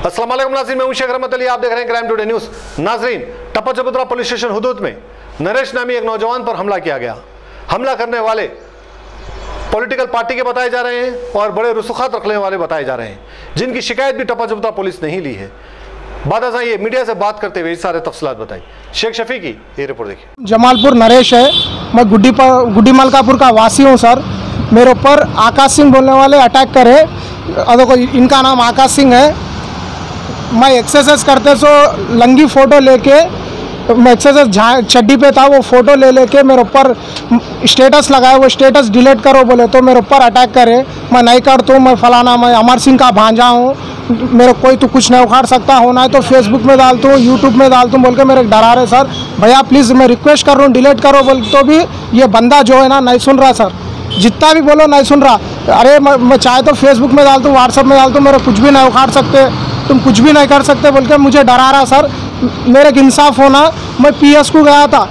अस्सलाम वालेकुम नाज़रीन, मैं हूं शेख रहमत अली, आप देख रहे हैं क्राइम टुडे न्यूज़। नाज़रीन, टप्पा चबूतरा पुलिस स्टेशन हुदूद में नरेश नामी एक नौजवान पर हमला किया गया। हमला करने वाले पॉलिटिकल पार्टी के बताए जा रहे हैं और बड़े रसूखात रखने वाले बताए जा रहे हैं, जिनकी शिकायत भी टप्पा चबूतरा पुलिस नहीं ली है। बादशाह ये मीडिया से बात करते हुए सारे तफसीलात बताई। शेख शफी की ये रिपोर्ट देखिए। जमालपुर नरेश है, मैं गुड्डी मलकापुर का वासी हूँ सर। मेरे ऊपर आकाश सिंह बोलने वाले अटैक करे। देखो इनका नाम आकाश सिंह है। मैं एक्सरसाइज करते सो लंगी फ़ोटो लेके, मैं एक्सरसाइज चड्डी पे था, वो फ़ोटो ले लेके मेरे ऊपर स्टेटस लगाए। वो स्टेटस डिलीट करो बोले तो मेरे ऊपर अटैक करे। मैं नहीं करता हूँ, मैं फलाना, मैं अमर सिंह का भांजा हूँ, मेरे कोई तो कुछ नहीं उखाड़ सकता। होना है तो फेसबुक में डालता हूँ, यूट्यूब में डालता हूँ बोल के मेरे डरा रहे सर। भैया प्लीज़ मैं रिक्वेस्ट कर रहा हूँ डिलीट करो बोल तो भी ये बंदा जो है ना नहीं सुन रहा सर। जितना भी बोलो नहीं सुन रहा। अरे मैं चाहे तो फेसबुक में डालता हूँ, व्हाट्सअप में डालता हूँ, मेरे कुछ भी नहीं उखाड़ सकते, तुम कुछ भी नहीं कर सकते बोल के मुझे डरा रहा सर। मेरे को इंसाफ होना। मैं पीएस को गया था,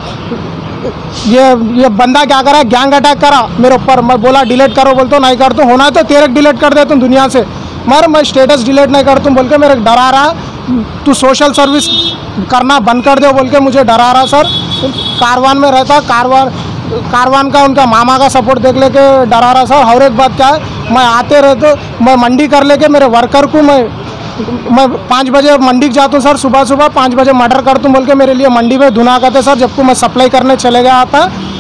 ये बंदा क्या करा, गैंग अटैक करा मेरे ऊपर। मैं बोला डिलीट करो बोल तो नहीं करता हूँ। होना है तो तेरे डिलीट कर देता हूँ दुनिया से, मगर मैं स्टेटस डिलीट नहीं करता हूँ बोल के मेरे डरा रहा। तू सोशल सर्विस करना बंद कर दो बोल के मुझे डरा रहा सर। कारवान में रहता, कारवान का उनका मामा का सपोर्ट देख लेके डरा रहा सर। और एक बात क्या है, मैं आते रहते मैं मंडी कर लेके मेरे वर्कर को मैं 5 बजे मंडी जाता हूँ सर। सुबह 5 बजे मर्डर करता हूँ बोल के मेरे लिए मंडी में धुना करते सर। जबकि मैं सप्लाई करने चले गया था,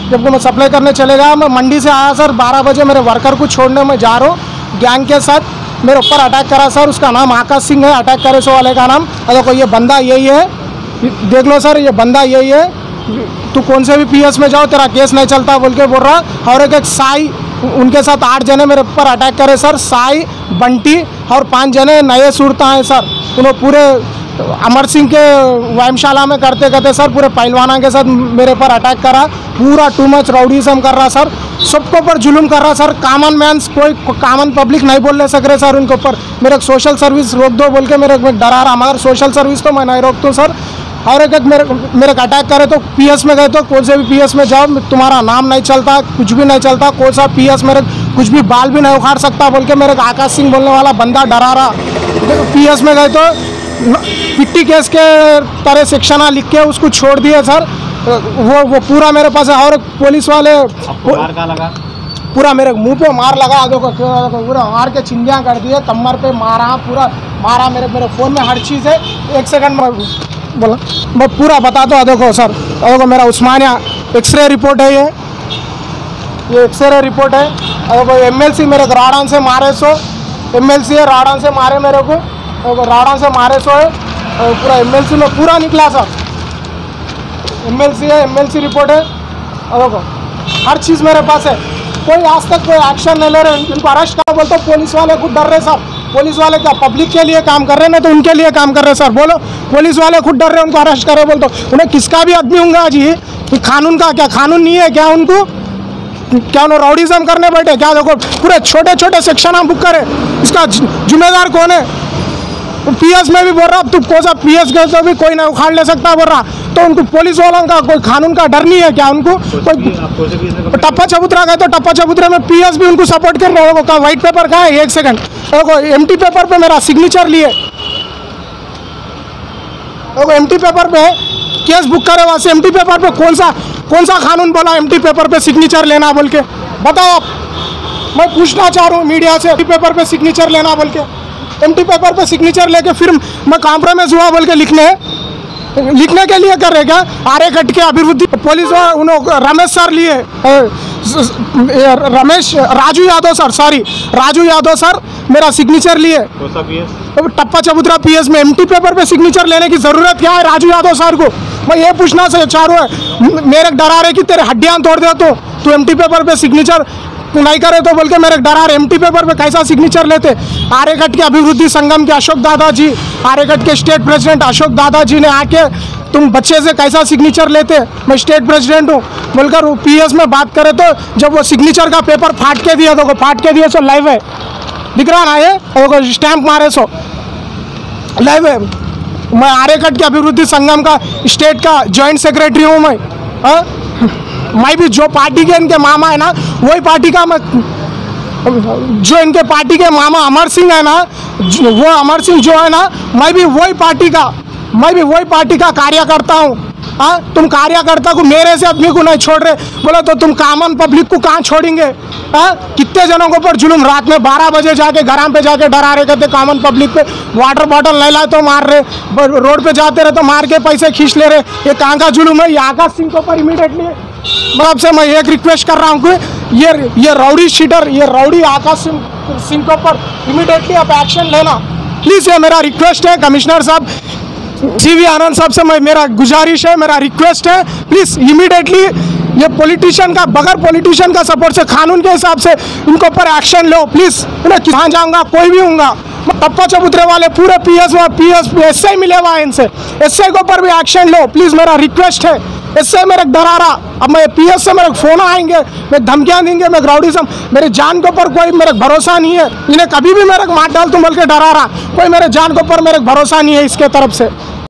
मैं मंडी से आया सर 12 बजे। मेरे वर्कर को छोड़ने में जा रहा हूँ, गैंग के साथ मेरे ऊपर अटैक करा सर। उसका नाम आकाश सिंह है, अटैक करे सो वाले का नाम। देखो ये बंदा यही है, देख लो सर, ये बंदा यही है। तू कौन से भी पीएस में जाओ तेरा केस नहीं चलता बोल के बोल रहा। और एक साई, उनके साथ 8 जने मेरे ऊपर अटैक करे सर। साई, बंटी और 5 जने नए सूरता हैं सर। उन्होंने पूरे अमर सिंह के व्यायामशाला में करते सर पूरे पहलवाना के साथ मेरे पर अटैक करा। पूरा टू मच राउडीज़म कर रहा सर, सबके ऊपर जुल्म कर रहा सर। कॉमन मैंस, कोई कॉमन पब्लिक नहीं बोलने सक रहे सर उनके ऊपर। मेरे सोशल सर्विस रोक दो बोल के मेरे डरा रहा, मगर सोशल सर्विस तो मैं नहीं रोकता हूँ सर। और एक मेरे अटैक करे तो पीएस में गए तो कौन से भी पीएस में जाओ तुम्हारा नाम नहीं चलता, कुछ भी नहीं चलता। कौन सा पीएस मेरे कुछ भी बाल भी नहीं उखाड़ सकता बोल के मेरे आकाश सिंह बोलने वाला बंदा डरा रहा। पीएस में गए तो पिट्टी केस के तरह सेक्शन लिख के उसको छोड़ दिए सर। वो पूरा मेरे पास है। और पुलिस वाले पूरा मेरे मुंह पे मार लगा, देखो पूरा मार के चिंदियाँ कर दिए, कमर पे मारा, पूरा मारा। मेरे फ़ोन में हर चीज़ है। 1 सेकंड में बोला मैं पूरा बता दो। देखो सर, देखो मेरा उस्मानिया एक्सरे रिपोर्ट है, ये एक्सरे रिपोर्ट है। देखो एमएलसी मेरे राडान से मारे सो, एमएलसी है, राडान से मारे मेरे को, राडान से मारे सो है। पूरा एमएलसी में पूरा निकला सर, एमएलसी है, एमएलसी रिपोर्ट है। देखो हर चीज़ मेरे पास है। कोई आज तक कोई एक्शन नहीं ले रहे। इनको अरेस्ट करो बोलते पुलिस वाले खुद डर रहे सर। पुलिस वाले क्या पब्लिक के लिए काम कर रहे हैं ना, तो उनके लिए काम कर रहे हैं सर। बोलो पुलिस वाले खुद डर रहे हैं, उनको अरेस्ट करे बोल तो उन्हें किसका भी आदमी होंगे जी। कानून का क्या कानून नहीं है क्या उनको? क्या उन्हें राउडीज़म करने बैठे क्या? देखो पूरे छोटे सेक्शन हम बुक करे, इसका जिम्मेदार कौन है? पीएस में भी बोल रहा, अब तू कौन सा पीएस गए तो भी कोई नहीं उखाड़ ले सकता बोल रहा। तो उनको पुलिस वालों का कोई कानून का डर नहीं है क्या उनको? कोई टप्पा चबूतरा गए तो टप्पा चबूतरे में पीएस भी उनको सपोर्ट कर रहे हो। का व्हाइट पेपर का है, 1 सेकंड देखो, एम्प्टी पेपर पे मेरा सिग्नेचर लिए, देखो एम्प्टी पेपर पे केस बुक करे वहाँ से। एम्प्टी पेपर पे कौन सा कानून बोला एम्प्टी पेपर पे सिग्नेचर लेना बोल के? बताओ आप। मैं पूछना चाह रहा हूँ मीडिया से, एम्प्टी पेपर पे सिग्नेचर लेना बोल के, एम्प्टी पेपर पे सिग्नेचर लेके फिर मैं कॉम्प्रोमाइज हुआ बोल के लिखने के लिए कर रहे क्या? आरे कट के अभिवृद्धि पुलिस उन्होंने रमेश सर लिए, राजू यादव सर मेरा सिग्नेचर लिए। टप्पा चबूतरा पीएस में एम्प्टी पेपर पे सिग्नेचर लेने की जरूरत क्या है राजू यादव सर को? मैं ये पूछना चाह रहा हूँ। मेरे डरा रहे कि तेरे हड्डियाँ तोड़ दे तो तू एम्प्टी पेपर पे सिग्नेचर नहीं करे तो बोल के मेरे डरा रहे। एम्प्टी पेपर पे कैसा सिग्नेचर लेते? आरेगढ़ के अभिवृद्धि संगम के अशोक दादाजी, आरेगढ़ के स्टेट प्रेसिडेंट अशोक दादाजी ने आके तुम बच्चे से कैसा सिग्नेचर लेते? मैं स्टेट प्रेसिडेंट हूँ बोलकर पीएस में बात करे तो जब वो सिग्नेचर का पेपर फाट के दिया सो लाइव है, दिख रहा ना ये स्टैंप मारे सो लाइव है। मैं आरेगढ़ के अभिवृद्धि संगम का स्टेट का जॉइंट सेक्रेटरी हूँ मैं भी जो पार्टी के इनके मामा है ना वही पार्टी का मैं जो इनके पार्टी के मामा अमर सिंह है ना, वो अमर सिंह जो है ना, मैं भी वही पार्टी का कार्यकर्ता हूँ। हाँ, तुम कार्यकर्ता को, मेरे से आदमी को नहीं छोड़ रहे, बोले तो तुम कॉमन पब्लिक को कहाँ छोड़ेंगे? हाँ, कितने जनों के ऊपर जुल्म, रात में 12 बजे जाके घराम पे जाके डरा रहे, कहते कॉमन पब्लिक पे वाटर बॉटल नहीं लाए तो मार रहे, रोड पे जाते रहे तो मार के पैसे खींच ले रहे। ये कहाँ का जुल्म है? ये आकाश सिंह के ऊपर इमीडिएटली, मतलब से मैं एक रिक्वेस्ट कर रहा हूँ कि ये रउडी शीटर, ये रउडी आकाश सिंह के ऊपर इमीडिएटली आप एक्शन लेना प्लीज़। ये मेरा रिक्वेस्ट है कमिश्नर साहब, CV आनंद साहब से मेरा गुजारिश है, मेरा रिक्वेस्ट है, प्लीज़ इमीडिएटली ये पॉलिटिशियन का, बगैर पॉलिटिशियन का सपोर्ट से, कानून के हिसाब से इनके ऊपर एक्शन लो प्लीज़। मैं कहाँ जाऊँगा, कोई भी हूँगा, टप्पा चबूतरे वाले पूरे PS SI मिले हुआ है, इनसे SI के ऊपर भी एक्शन लो प्लीज़, मेरा रिक्वेस्ट है। SI मेरे डरा रहा, अब मैं PS से मेरे फ़ोन आएंगे, मैं धमकियाँ देंगे, मैं ग्राउडिज्म, मेरे जान के ऊपर कोई मेरे भरोसा नहीं है। इन्हें कभी भी मेरे मार डाल तुम बोल के डरा रहा, कोई मेरे जान के ऊपर मेरे भरोसा नहीं है इसके तरफ से।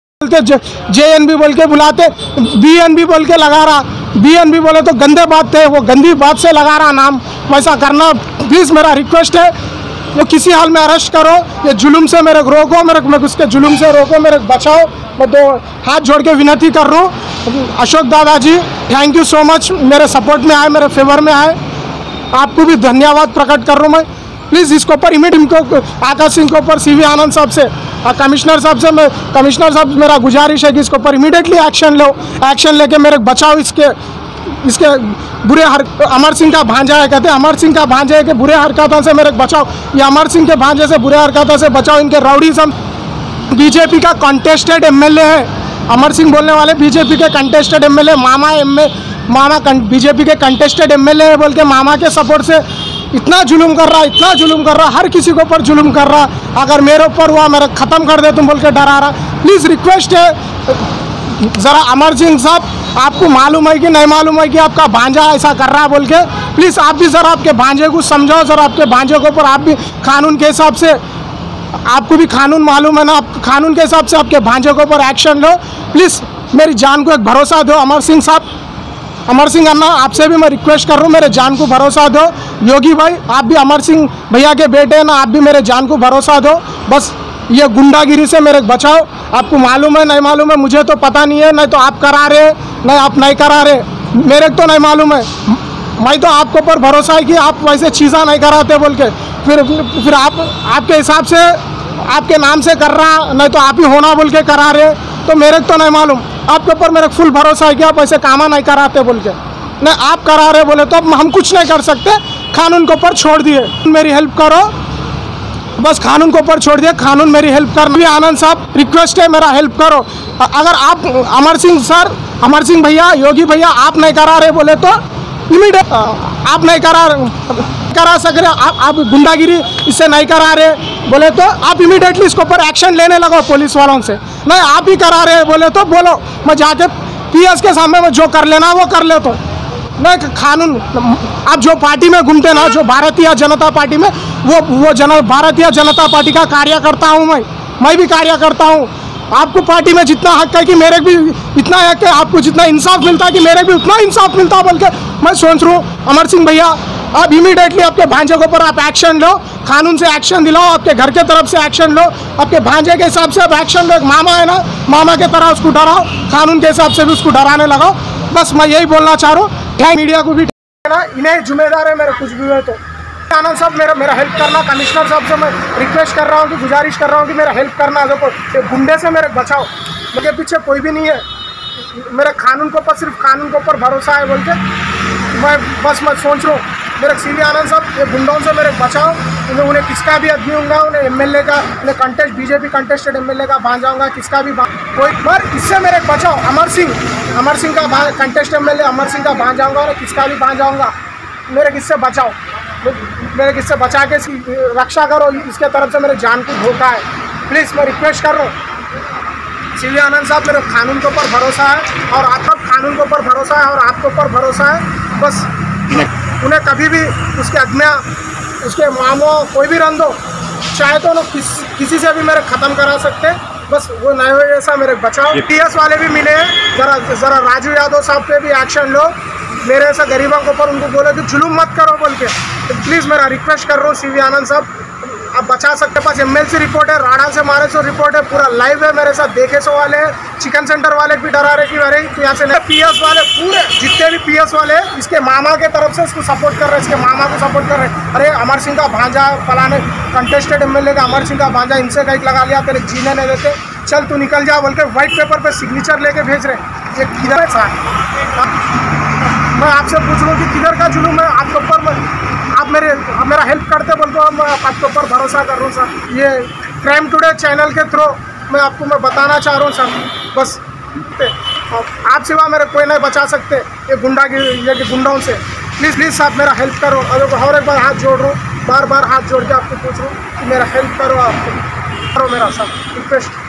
JNB बोल के बुलाते, BNB बोल के लगा रहा, BNB बोले तो गंदे बात थे, वो गंदी बात से लगा रहा नाम, वैसा करना प्लीज़, मेरा रिक्वेस्ट है। वो किसी हाल में अरेस्ट करो, ये जुल्म से मेरे रोको, मेरे उसके जुल्म से रोको, मेरे बचाओ। मैं 2 हाथ जोड़ के विनती कर रहा हूँ। अशोक दादाजी, थैंक यू सो मच, मेरे सपोर्ट में आए, मेरे फेवर में आए, आपको भी धन्यवाद प्रकट कर रहा हूँ मैं। प्लीज़ इसके ऊपर इमीडिएट इनको आकाश सिंह के ऊपर CV आनंद साहब से, कमिश्नर साहब से मैं, कमिश्नर साहब मेरा गुजारिश है कि इसके ऊपर इमीडिएटली एक्शन लो, एक्शन लेके मेरे बचाओ। इसके बुरे अमर सिंह का भांजा है, कहते हैं अमर सिंह का भांजा है कि बुरे हरकतों से मेरे बचाओ, ये अमर सिंह के भांजे से बुरे हरकतों से बचाओ। इनके राउडीज़म, BJP का कंटेस्टेड MLA है अमर सिंह बोलने वाले, BJP के कंटेस्टेड MLA, मामा BJP के कंटेस्टेड MLA है बोल के मामा के सपोर्ट से इतना जुल्म कर रहा, हर किसी के ऊपर जुल्म कर रहा। अगर मेरे ऊपर हुआ मेरा ख़त्म कर दे तुम बोल के डरा रहा। प्लीज़ रिक्वेस्ट है, ज़रा अमर सिंह साहब, आपको मालूम है कि नहीं मालूम है कि आपका भांजा ऐसा कर रहा है बोल के, प्लीज़ आप भी ज़रा आपके भांजे को समझाओ, ज़रा आपके भांजे के ऊपर आप भी कानून के हिसाब से, आपको भी कानून मालूम है ना, आप कानून के हिसाब से आपके भांजे के ऊपर एक्शन लो प्लीज़। मेरी जान को एक भरोसा दो अमर सिंह साहब, अमर सिंह अन्ना, आपसे भी मैं रिक्वेस्ट कर रहा हूँ, मेरे जान को भरोसा दो। योगी भाई, आप भी अमर सिंह भैया के बेटे हैं ना, आप भी मेरे जान को भरोसा दो। बस ये गुंडागिरी से मेरे बचाओ। आपको मालूम है नहीं मालूम है मुझे तो पता नहीं है, नहीं तो आप करा रहे, नहीं आप नहीं करा रहे, मेरे को तो नहीं मालूम है। मैं तो आपके ऊपर भरोसा है कि आप वैसे चीज़ें नहीं कराते बोल के, फिर आपके हिसाब से आपके नाम से कर रहा, नहीं तो आप ही होना बोल के करा रहे, तो मेरे को तो नहीं मालूम। आपके ऊपर मेरे फुल भरोसा है कि आप ऐसे काम नहीं कराते बोल के, नहीं आप करा रहे बोले तो अब हम कुछ नहीं कर सकते, कानून के ऊपर छोड़ दिए। मेरी हेल्प करो बस, कानून के ऊपर छोड़ दिए, कानून मेरी हेल्प कर। भी आनंद साहब रिक्वेस्ट है, मेरा हेल्प करो। अगर आप अमर सिंह सर, अमर सिंह भैया, योगी भैया आप नहीं करा रहे बोले तो इमीडिएट आप नहीं करा सक रहे, आप गुंडागिरी इससे नहीं करा रहे बोले तो आप इमीडिएटली इसके ऊपर एक्शन लेने लगो पुलिस वालों से। नहीं आप ही करा रहे बोले तो बोलो, मैं जाके PS के सामने में जो कर लेना वो कर ले। तो नहीं कानून, आप जो पार्टी में घूमते ना, जो भारतीय जनता पार्टी में, वो भारतीय जनता पार्टी का कार्यकर्ता हूँ मैं भी कार्यकर्ता हूँ। आपको पार्टी में जितना हक है कि मेरे भी इतना हक है, आपको जितना इंसाफ मिलता है कि मेरे भी उतना इंसाफ मिलता है बोल के मैं सोच रहा हूँ। अमर सिंह भैया आप इमीडिएटली आपके भांजे के ऊपर आप एक्शन लो, कानून से एक्शन दिलाओ, आपके घर के तरफ से एक्शन लो, आपके भांजे के हिसाब से आप एक्शन लो। एक मामा है ना, मामा के तरह उसको डराओ, कानून के हिसाब से भी उसको डराने लगाओ। बस मैं यही बोलना चाह रहा हूँ। मीडिया को भी ना, इन्हें जिम्मेदार है मेरा कुछ भी है तो। आनंद साहब मेरा हेल्प करना, कमिश्नर साहब से मैं रिक्वेस्ट कर रहा हूँ कि गुजारिश कर रहा हूँ कि मेरा हेल्प करना, देखो गुंडे से मेरे बचाओ, मेरे पीछे कोई भी नहीं है, मेरे कानून के ऊपर सिर्फ कानून के ऊपर भरोसा है बोल के मैं सोच रहा हूँ। मेरे CV आनंद साहब ये गुंडों से मेरे बचाओ, उन्हें किसका भी आदमी होगा, उन्हें MLA का, उन्हें BJP कंटेस्टेड MLA का भांजा होगा, किसका भी कोई, पर इससे मेरे बचाओ। अमर सिंह का कंटेस्टेड MLA अमर सिंह का भांजा होगा, उन्हें किसका भी भांजा होगा, मेरे किससे बचाओ, मेरे किससे बचा के इसकी रक्षा करो, इसके तरफ से मेरे जान को धोखा है। प्लीज़ मैं रिक्वेस्ट कर रहा हूँ CV आनंद साहब, मेरे कानून के ऊपर भरोसा है और आपका कानून के ऊपर भरोसा है और आपके ऊपर भरोसा है। बस उन्हें कभी भी उसके आदमियाँ, उसके मामों कोई भी रंग दो, चाहे तो लोग किसी से भी मेरे ख़त्म करा सकते, बस वो नए हुए ऐसा मेरे बचाओ। PS वाले भी मिले हैं, ज़रा राजू यादव साहब पे भी एक्शन लो, मेरे ऐसा गरीबों के ऊपर उनको बोले कि जुलूम मत करो बोल के। तो प्लीज़ मेरा रिक्वेस्ट कर रहा हूँ सीवी आनंद साहब, आप बचा सकते। पास एमएलसी रिपोर्ट है, राणा से मारे सो रिपोर्ट है, पूरा लाइव है मेरे साथ। देखे सो वाले चिकन सेंटर वाले भी डरा रहे कि अरे तो यहाँ से पीएस वाले पूरे जितने भी पीएस वाले इसके मामा के तरफ से इसको सपोर्ट कर रहे हैं, इसके मामा को सपोर्ट कर रहे हैं। अरे अमर सिंह का भांजा फलाने कंटेस्टेड एमएलए का अमर सिंह का भांजा, इनसे कहीं लगा लिया, तेरे जीने नहीं देते, चल तू निकल जा बोल के व्हाइट पेपर पे सिग्नेचर लेके भेज रहे। ये किधर है साहब? मैं आपसे पूछ रहा हूँ कि किधर का जुलूम है आपके ऊपर? आप मेरा हेल्प करते बोल तो मैं आपके ऊपर भरोसा कर रहा हूँ सर। ये क्राइम टुडे चैनल के थ्रू मैं बताना चाह रहा हूँ सर, बस आप सिवा मेरे कोई नहीं बचा सकते ये गुंडों से। प्लीज़ साहब मेरा हेल्प करो। और एक बार हाथ जोड़ रहा हूँ, बार बार हाथ जोड़ के आपको पूछ रहा हूँ कि मेरा हेल्प करो, आप करो मेरा सर रिक्वेस्ट।